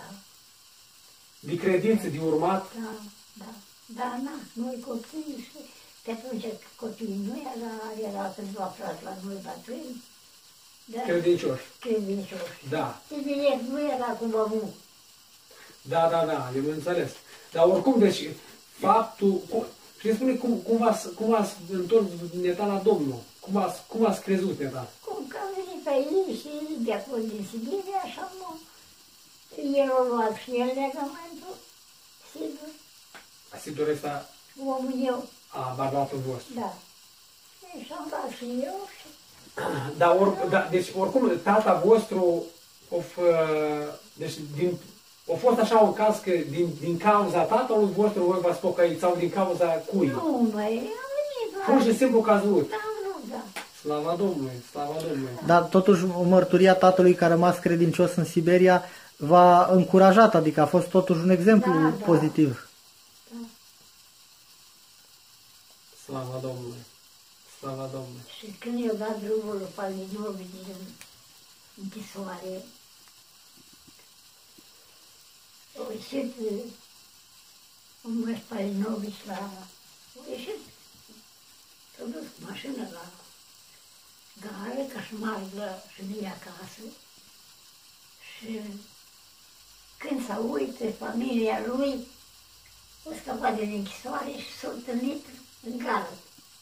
De credință, de urmat. da, da. Da, na, noi copii și pe atunci copiii nu era, era câțiva frați la noi bătrâni. Da, Credincioși. credincioși. Da. Tineret nu era cum a avut. Da, da, da, eu am înțeles. Dar oricum, deci, faptul... Cum, și spune cum, cum, ați, cum ați întors neta la Domnul? Cum ați, cum ați crezut neta? Cum că am venit aici și de acolo din Sibiria, așa nu. El a luat și el legământul, sigur, Sigur ăsta omul eu, a bărbatul vostru. da. Și am luat și eu și... Dar or, da, deci oricum tata vostru of, deci din, a fost așa un caz că din, din cauza tatălui vostru voi v-ați pocăit sau din cauza cui? Nu, mai am venit Pur doar. și simplu că ați vrut. Da, nu, da. Slava Domnului, slava Domnului. Dar totuși mărturia tatălui care a rămas credincios în Siberia v-a încurajat, adică a fost totuși un exemplu Da, da. pozitiv. Slava Domnului, slava Domnului. Și când eu dat drumul lui Palinovici din închisoare, au ieșit un măs Palinovici la... Au ieșit, s-au dus cu mașină la gară ca să meargă și vine acasă. Și când s-a uitat familia lui, a scăpat din închisoare și s-a întâlnit în gară.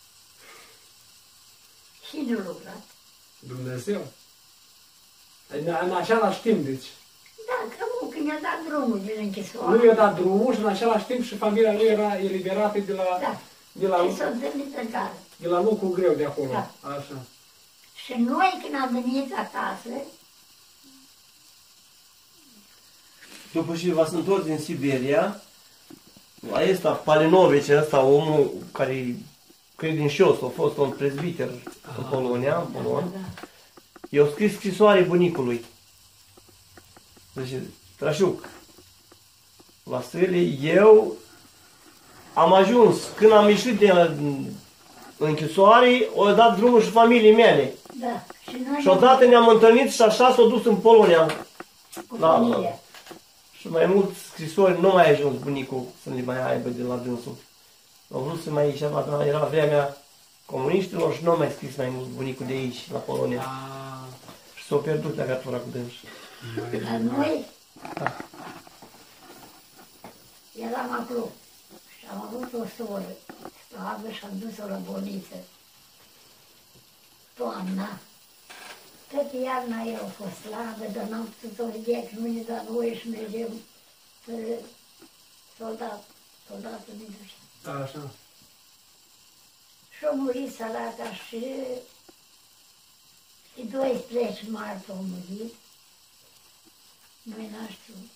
Și nu lucrat. Dumnezeu. În, în același timp, deci. Da, că nu, când i-a dat drumul din închisoare. Nu i-a dat drumul și în același timp și familia lui era eliberată de la, Da. de la, Și s-a întâlnit în gară. de la lucru greu de acolo. Da. Așa. Și noi când am venit acasă, După ce v-ați întors din Siberia, ăsta, Palinovici, ăsta, omul care e credincios, a fost un prezbiter în Polonia, în Polon, da, i-a scris scrisoare bunicului. Deci, Trașuc, Vasile, eu am ajuns, când am ieșit din închisoare, o dat drumul și familiei mele. Da. Și, noi Și odată ne-am întâlnit și așa s-a dus în Polonia. cu Da, familia. Și mai mult scrisori nu mai a ajuns bunicul să le mai aibă de la dânsul. Au vrut să mai ceva, dar era vremea comuniștilor și nu a mai scris mai mult bunicul de aici, la Polonia. Ah, Și s-a pierdut legătura cu dânsul. La noi Da. eram acolo și am avut o soră slabă și am dus-o la bolniță. Toamna. Tot iarna eu a fost slabă, dar n-am putut-o ridic, nu ne da voie și mergem să soldat, soldatul din dușe. Da, așa. Și-a murit săraca și și doisprezece martie a murit. Noi n-am știut.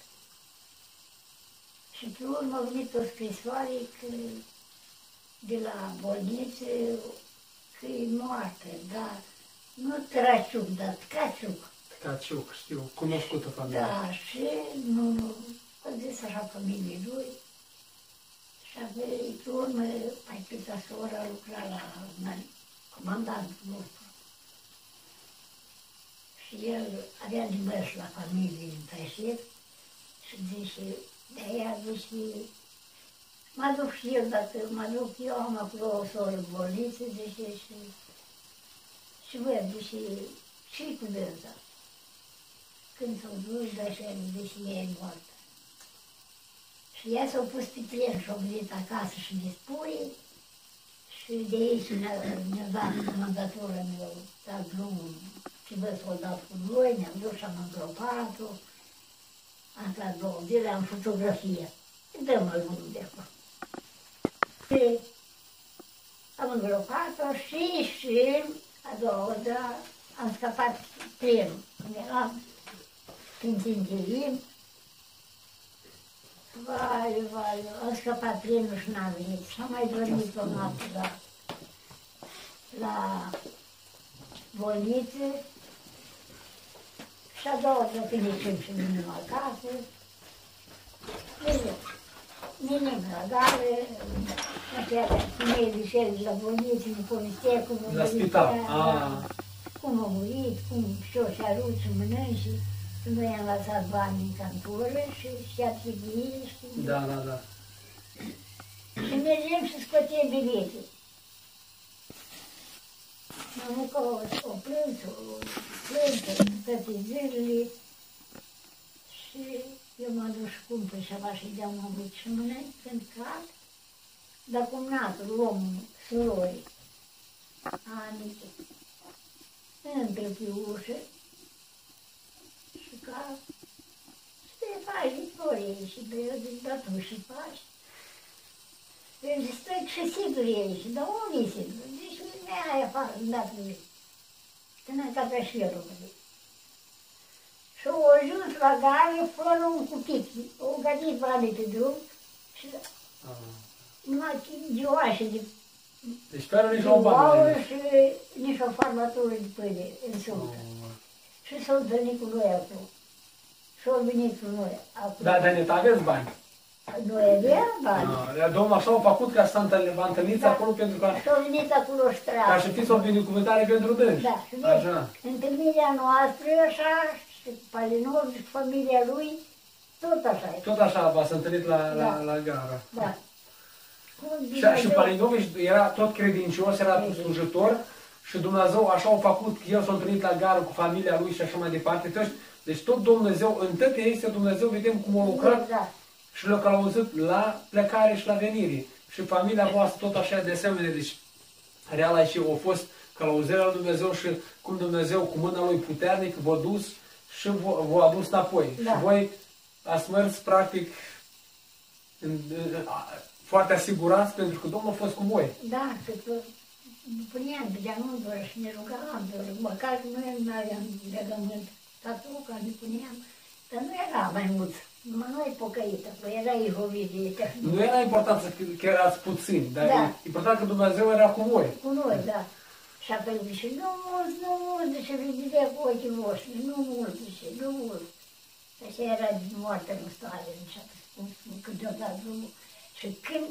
Și pe urmă a venit o scrisoare că de la bolniță că e moartă, dar nu Traciuc, dar Tcaciuc. Caciuc, știu, cunoscută familia. Da, și nu, a zis așa familiei lui. Și apoi, pe urmă, paipita sora lucra la comandantul nostru. Și el avea de mers la familie în Tășir și zice, de-aia zice, mă duc și eu, dacă mă duc eu, am acolo o soră în bolniță, zice, și, și văd, zice, și cu dânsa. Când s-au dus, de așa, zice, ea e moartă. Și ea s-a pus pe tren și a venit acasă și ne spui, și de aici ne-a ne dat comandatura, ne-a dat drumul, și vă soldat cu noi, ne-am dus și am îngropat-o. Am stat două zile, am fotografie. Dă-mă unul de acolo. Și am îngropat-o și, și a doua oară am scăpat trenul. Când eram prin Tintilim, vai, vai, am scăpat trenul și n-am venit. Și am mai dormit o noapte la, la bolniță. Și a doua oară când ieșim și venim acasă, venim. Venim la gară, așa, femeile și el la bolniță, ne povestea cum a La murit spital. ea, Ah. cum a murit, cum și-o și arut și mănânci. Și noi am lăsat bani în cantoră și și-a tribuit, știi? Da, da, da. Și mergem și scotem bilete. Mămuca o, o plâns, o plânsă, toate zilele. Și eu m-am dus și cumpăr ceva și de-am avut și mănânc când cad. Dar cum natul, omul, surorii, Anice, intră pe ușă și ca și te faci Victorie și pe eu zic, da tu și faci. Eu zic, stai și sigur e aici, dar unde e sigur? Zici, mea aia afară, îndată lui. Că n-ai ca și el o și au ajuns la gară fără un cupic. Au gătit banii pe drum și Ah. numai gioașe de Deci pe nici de o bană. ouă și nici o farmatură de pâine în sumcă. Și s-au întâlnit cu noi acolo. Și au venit cu noi acolo. Da, dar ne aveți bani. Noi aveam bani. Ah, Domnul așa a făcut ca să vă întâlniți Da. acolo pentru că Și au venit acolo ca strada. să fiți o binecuvântare pentru dânsi. Da, și vezi, Așa. întâlnirea noastră așa, și cu Palinov și familia lui, tot așa e. Tot așa v-ați întâlnit la, la, Da. la gara. Da. Cum Și, și Dumnezeu- Palinovici era tot credincios, era slujitor și Dumnezeu așa a făcut că el s-a întâlnit la gară cu familia lui și așa mai departe. Toți, deci tot Dumnezeu, în toate este Dumnezeu, vedem cum a lucrat Da. și l-a călăuzit la plecare și la venire. Și familia voastră tot așa de asemenea. Deci real aici a fost călăuzirea lui Dumnezeu și cum Dumnezeu cu mâna lui puternic v-a dus și v-a v-a adus înapoi. Da. Și voi ați mers practic în, în, a- foarte asigurați pentru că Domnul a fost cu voi. Da, că puneam pe geamăntul și ne rugam, măcar că noi nu aveam legământ. Tatuca ne puneam, dar nu era mai mult. Numai noi pocăită, că era ihovidită. Nu era important să că- că erați puțini, dar Da. e important că Dumnezeu era cu voi. Cu noi, da. Și apoi zice, nu mult, nu mult, zice, vedea cu ochii voștri, nu mult, zice, nu mult. Așa era moartea lui Stalin și atât. cum spun, când o dat drumul. Și când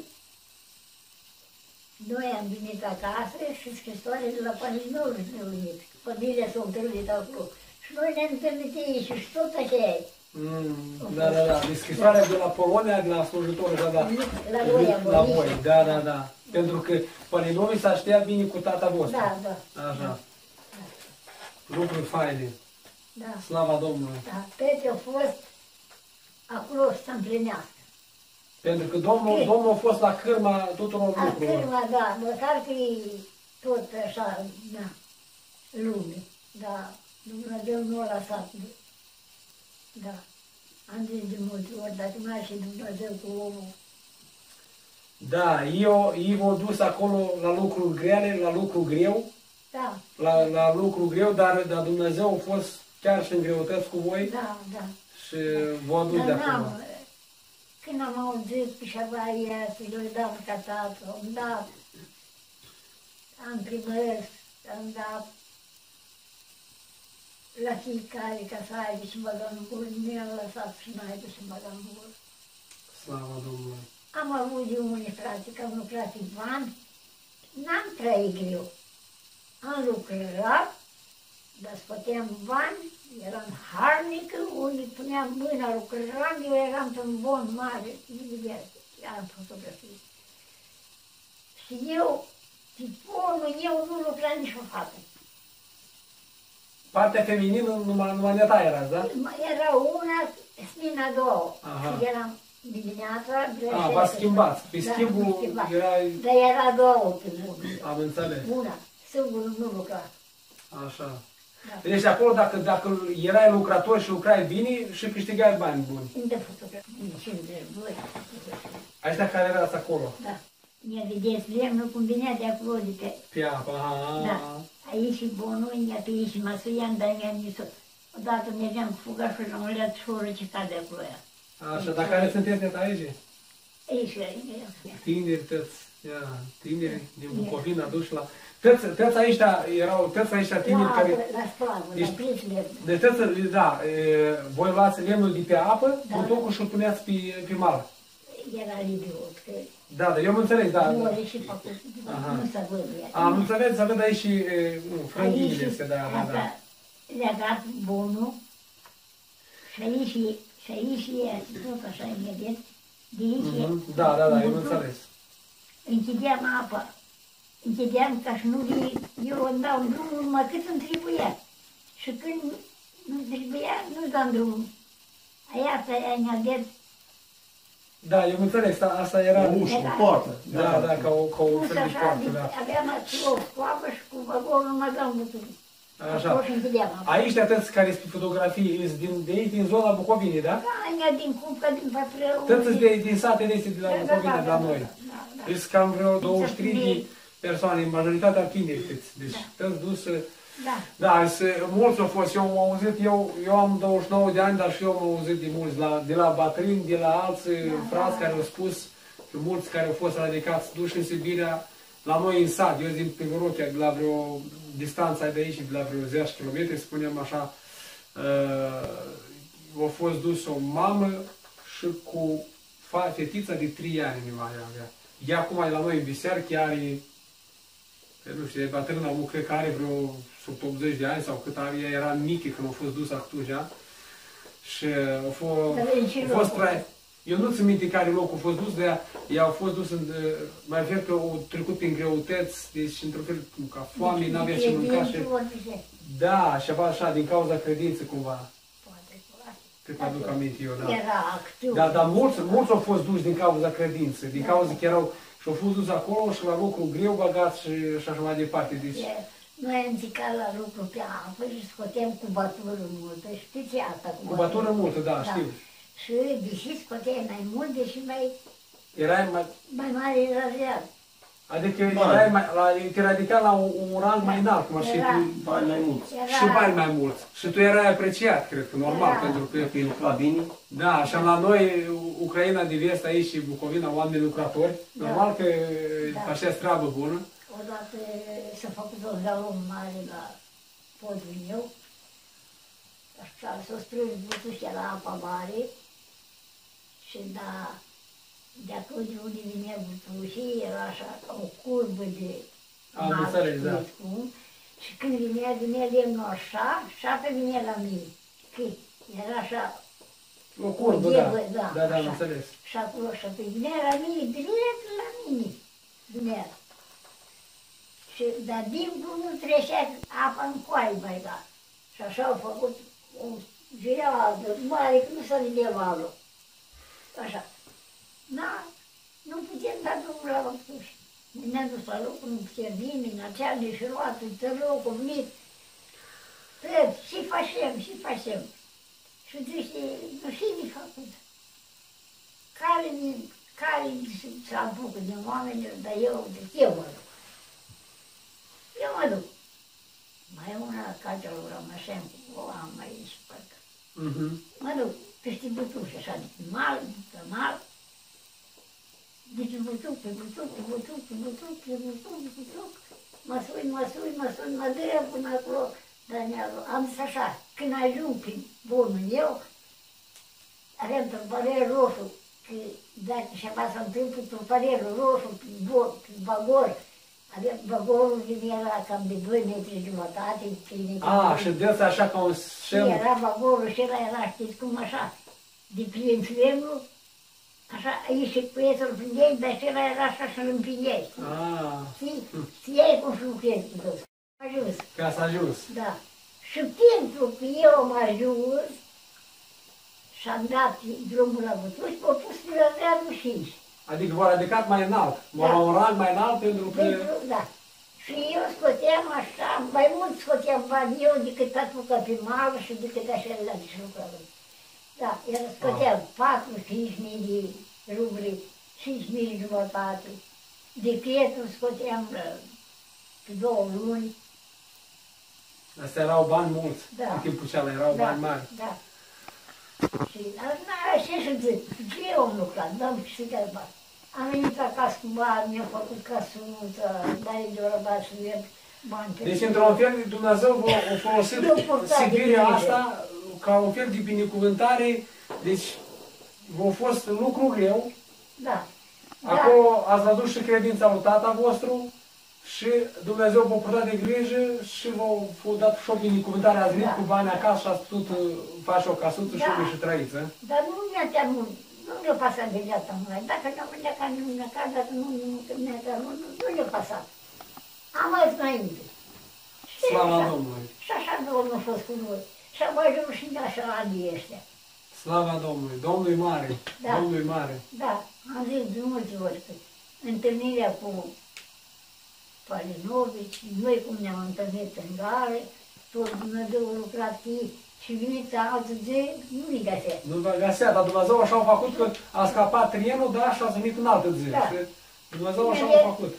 noi am venit acasă și scrisoare de la Palinor ne-au venit. Familia s-a întâlnit acolo. Și noi ne-am întâlnit aici și tot așa e. Mm, da, da, da. Deci scrisoarea de la Polonia, de la slujitorul, da, da. La voi am La vorbit. voi, da, da, da. Pentru că Palinor s-a știa bine cu tata vostru. Da, da. Așa. Lucruri faine. Da. Slava Domnului. Da, Petre a fost acolo să împlinească. Pentru că Domnul, Ok. Domnul a fost la cârma tuturor lucrurilor. Acum, da, măcar că e tot așa, da, lume, da, Dumnezeu nu a lăsat, da. Am zis de multe ori, dacă nu ar fi Dumnezeu cu omul, Da, eu, ei v-au dus acolo la lucruri grele, la lucru greu, da, la, la lucru greu, dar, dar Dumnezeu a fost chiar și în greutăți cu voi da, da. și v-a adus de Dar acolo. n-am, când am auzit că și-a ea să le dau ca tată, am dat, am primit, am dat la fiecare ca să aibă și băga în gură, nu i-am lăsat și n-aibă și băga în gură. Slavă Domnului. Am avut de unii frate, că am lucrat în bani, n-am trăit greu. Am lucrat, dar scoteam bani, eram harnică, unii puneam mâna, lucram, eu eram pe un bon mare, diverse, am fotografii. Și eu, tiponul, eu nu lucram nici o fată. Partea feminină numai, numai de ta erați, da? Era una, smina două. Aha. Și eram dimineața, A, v-ați schimbat. Pe schimbul era... Dar era două pe bună. Am înțeles. Una, singurul nu lucra. Așa. Da. Deci acolo, dacă, dacă erai lucrător și lucrai bine și câștigai bani buni. Unde fotografii? cincizeci și doi. Aștia care erați acolo. Da. Ne vedeți lemnul cum venea de acolo, de pe... Pe apă, aha. Da. Aici și bunul, ia pe aici măsuiam, dar i-am zis odată mergeam cu fugașul la un leat și o răcitat de acolo ea. Așa, dar care sunteți de aici? Aici, aici. Tineri, tăți, ia, tineri din Bucovina, duși la... Tăți, tăți aici erau, tăți aici tineri La care... apă, la splavă, la Deci- prins lemn. De tăți, da, e, voi luați lemnul de pe apă, Da. butucul și-l puneați pe, pe mal. Era libiot, că Da, da, eu am înțeles, da. nu da. are și făcut, Aha. nu s-a văzut ea. Am înțeles, să văd aici și, e, nu, frânghile Aici astea, da, da, da. asta le-a dat bunul și aici, și aici e tot așa imediat. De aici e Mhm. Da, da, da, eu am butul. înțeles. Închideam apa, închideam ca și nu vii, eu îmi dau drumul numai cât îmi trebuia. Și când nu trebuia, nu dam drumul. Aia asta e neadet. Da, eu am înțeles, a- asta era... O ușă, o poartă. Da, da, ca o, ca o Pus fel de așa, poartă, de- da. aveam acolo o scoabă și cu vagonul numai dam butul. Așa. Acolo și închideam apa. Aici atâți care sunt pe fotografii, sunt din, de aici, din zona Bucovinei, da? Da, aia din Cupca, din Patrău. Tăți de, din satele astea de la Da, da, Bucovina, da, de la da, noi. da, da. Deci cam vreo douăzeci și trei de persoane, majoritatea tineri câți. Deci Da. tăți dus... Da. Da, se- mulți au fost, eu am auzit, eu, eu am douăzeci și nouă de ani, dar și eu am auzit de mulți, la, de la Batrin, de la alți frați care au spus, că mulți care au fost radicați, duși în Sibiria, la noi în sat, eu din Pivorochea, de la vreo distanța de aici, de la vreo zece kilometri, spunem așa, uh, a fost dus o mamă și cu fa- fetița de trei ani nu mai avea. Ea acum e la noi în biserică, are, nu știu, e bătrână, nu cred că are vreo sub optzeci de ani sau cât are, ea era mică când a fost dus atunci, și a fost, Dar în ce a fost loc? trai. Eu nu țin minte care loc a fost dus, dar ea a fost dus, în, mai refer că au trecut prin greutăți, deci într-un fel ca foame, n-avea ce mânca și... Da, ceva așa, din cauza credinței cumva, cât mă aduc aminte eu, da. Era activ. Da, dar mulți, mulți au fost duși din cauza credinței, din cauza că erau și au fost dus acolo și la lucru greu băgați și, și așa mai departe. Deci, E, Noi am zicat la lucru pe apă și scoteam cu batură multă. Știți asta cu cu batură multă, da, știu. Și deși scoteai mai mult, deși mai, Erai mai, mai mare era real. adică Bani. erai mai, la, te ridica la un, un rang mai înalt, cum ar fi, Era. tu, Bani mai mulți. Era, și bani mai mulți. Și tu erai apreciat, cred că, normal, Era. pentru că, Că e lucra bine. da, așa la noi, Ucraina de vest aici și Bucovina, oameni lucrători, Da. normal că Da. așa e treabă bună. odată s-a făcut un galon mare la podul meu. Așa, s-a strâns butuștea la apa mare Și da, de acolo de unde vinea butușii, era așa ca o curbă de Am mare, înțeles, da. știți cum? Și când vinea, vinea lemnul așa, și apă vinea la mine. Că era așa, O curbă, o da. ghebă, da, Da, da, am așa. înțeles. Și acolo, și apoi vinea la mine, direct la mine, vinea. Și, dar dincolo nu trecea apa în coaie mai da. Și așa au făcut o viradă mare, că nu s-a ridicat valul. Așa. Da, nu putem da drumul la lăptuș. Ne-am dus la locul, nu putem vine, în acea deșuroată, tărlocul, venit. Tot, și facem, și facem. Și zice, nu știu de făcut. Care, care se apucă din oameni, dar eu, eu mă duc. Eu mă duc. Mai e una ca celor Rămășencu, o am aici, parcă. Mhm. Mă duc peste butuș, așa, de mal, pe mal. Deci butuc, pe butuc, pe butuc, pe butuc, pe butuc, pe butuc. Mă sui, mă sui, mă sui, mă dărăm până acolo. Danielu, am zis așa, când ajung prin bunul eu, avem truparel roșu, că dacă ceva s-a întâmplat, truparelul roșu, prin bor, prin bagor, avem bagorul din era cam de doi metri jumătate, trei metri. A, și dă așa ca un Și șem. era bagorul și ăla era, știți cum, așa, de plin flemul, așa, aici și cuietul îl prindeai, dar și ăla era așa și îl împindeai. Ah, Știi? Știai cum să lucrezi cu tot. Ajuns. ca să ajuns. Da. Și pentru că eu am ajuns și am dat drumul la Butuș, m-au pus pe la gradul cinci. Adică v-au ridicat mai înalt. M-au Da. la un rang mai înalt pentru că... Pentru, da. Și eu scoteam așa, mai mult scoteam bani eu decât apucă pe mal și decât așa la de lucrare. Da, el scoteam patru cinci mii de rubli, cinci mii jumătate. Decretul scoteam uh, pe două luni. Astea erau bani mulți. Da. În timpul cealaltă erau Da, bani mari. da. Și n-are ce să zic, ce eu am lucrat, n-am câștigat bani. Am venit acasă cu bani, mi-am făcut casuță, bani de orăbat și eu bani pe Deci, într-un fel, Dumnezeu v-a a folosit Nu purta de sibirea grijă. asta ca un fel de binecuvântare. Deci, v-a fost un lucru greu. Da. Acolo ați văzut și credința lui tata vostru și Dumnezeu v-a purtat de grijă și v-a dat și o binecuvântare. Ați venit Da. cu bani acasă și ați putut uh, face o casuță și Da. unde și trăiți. eh? Dar nu mi-a teamut, nu mi-a pasat de viața mea. Dacă nu mi-a ca nu mi-a ca, dacă nu mi-a ca, nu, nu, nu mi-a pasat. Am mai înainte. Și Slava așa. Domnului! Și așa Domnul a fost cu noi. Și am ajuns și de așa anii ăștia. Slava Domnului! Domnul mare! Da. Domnul mare! Da, am zis de multe ori că întâlnirea cu Palinovici, noi cum ne-am întâlnit în gare, tot Dumnezeu a lucrat cu ei și veniți altă zi, nu-i găsea. Nu vă găsea, dar Dumnezeu așa a făcut că a scăpat trenul, da, și a venit în altă zi. Da. Și Dumnezeu așa a făcut.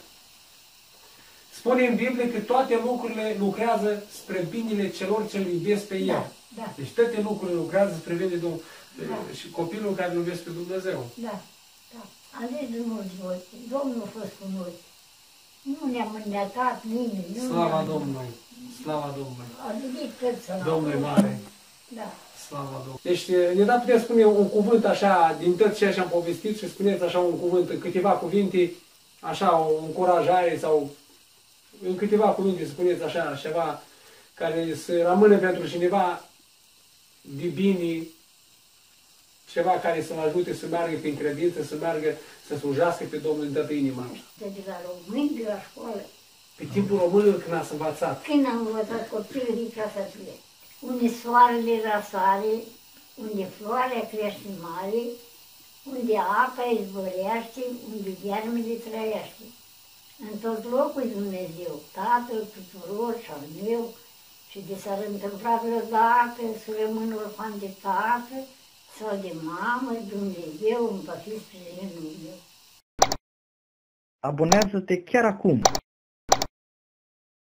Spune în Biblie că toate lucrurile lucrează spre binele celor ce îl iubesc pe El. Da, da, Deci toate lucrurile lucrează spre binele Domnului. Da. Și copilul care îl iubesc pe Dumnezeu. da, da. Am zis de mulți ori, Domnul a fost cu noi. Nu ne-am înnecat nimeni. Nu Slava ne-am- Domnului! Slava Domnului! A venit tot să Domnul mare! Da. Slava Domnului! Deci ne da puteți spune un cuvânt așa, din tot ceea ce am povestit și spuneți așa un cuvânt, în câteva cuvinte, așa o încurajare sau în câteva cuvinte spuneți așa ceva care să rămână pentru cineva de bine, ceva care să-l ajute să meargă prin credință, să meargă să slujească pe Domnul din toată inima. De la români, de la școală. Pe timpul românilor când ați învățat. Când am învățat copilul din casa ție, unde soarele răsare, unde floarea crește mare, unde apa izvorește, unde ghearmele trăiește. În tot locul Dumnezeu, Tatăl tuturor și al meu, și de s-ar întâmpla vreodată să rămân orfan de tată sau de mamă, Dumnezeu îmi va fi sprijenul meu. Abonează-te chiar acum